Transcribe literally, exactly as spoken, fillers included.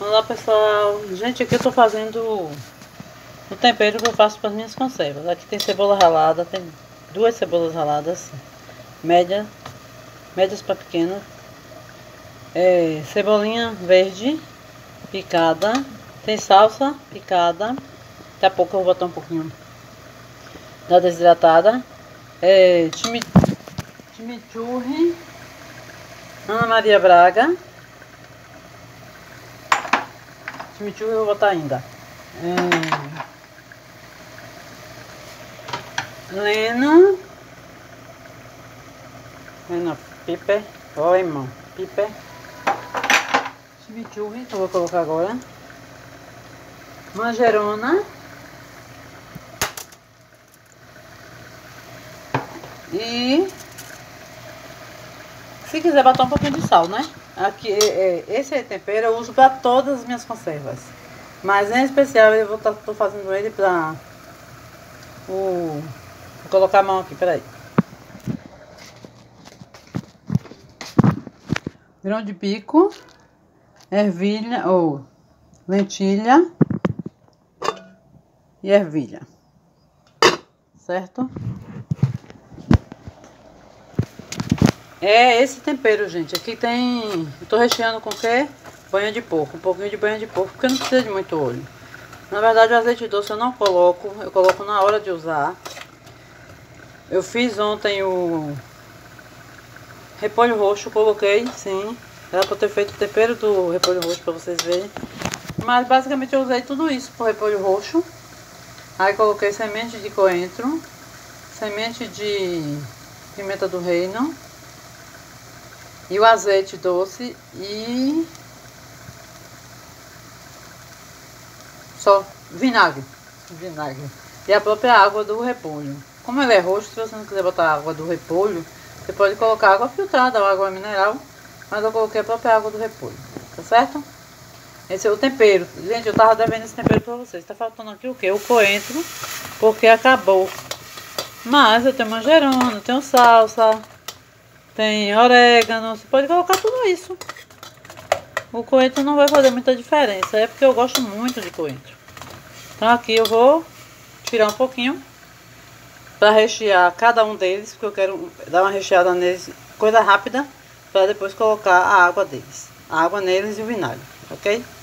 Olá pessoal, gente, aqui eu tô fazendo o tempero que eu faço para as minhas conservas. Aqui tem cebola ralada, tem duas cebolas raladas, média, médias para pequenas, é, cebolinha verde picada, tem salsa picada, daqui a pouco eu vou botar um pouquinho da desidratada, é, chimichurri, Ana Maria Braga. Chimichurri eu vou botar ainda. É... Lena. Lena Piper. Ó, irmão. Piper. Chimichurri, que eu vou colocar agora. Manjerona. E... se quiser botar um pouquinho de sal, né? Aqui, é, esse tempero eu uso para todas as minhas conservas. Mas em especial eu vou tá, tô fazendo ele para o... vou colocar a mão aqui, peraí. Grão de bico, ervilha ou lentilha e ervilha, certo? É esse tempero, gente. Aqui tem... eu tô recheando com o quê? Banha de porco. Um pouquinho de banha de porco, porque não precisa de muito óleo. Na verdade, o azeite doce eu não coloco. Eu coloco na hora de usar. Eu fiz ontem o repolho roxo. Coloquei, sim. Era pra ter feito o tempero do repolho roxo pra vocês verem. Mas basicamente eu usei tudo isso pro repolho roxo. Aí coloquei semente de coentro. Semente de pimenta do reino. E o azeite doce e só vinagre, vinagre. E a própria água do repolho. Como ele é roxo, se você não quiser botar água do repolho, você pode colocar água filtrada ou água mineral. Mas eu coloquei a própria água do repolho, tá certo? Esse é o tempero. Gente, eu tava devendo esse tempero pra vocês. Tá faltando aqui o que? O coentro, porque acabou. Mas eu tenho manjerona, tenho salsa, tem orégano, você pode colocar tudo isso. O coentro não vai fazer muita diferença, é porque eu gosto muito de coentro. Então aqui eu vou tirar um pouquinho para rechear cada um deles, porque eu quero dar uma recheada neles, coisa rápida, para depois colocar a água deles. A água neles e o vinagre, ok?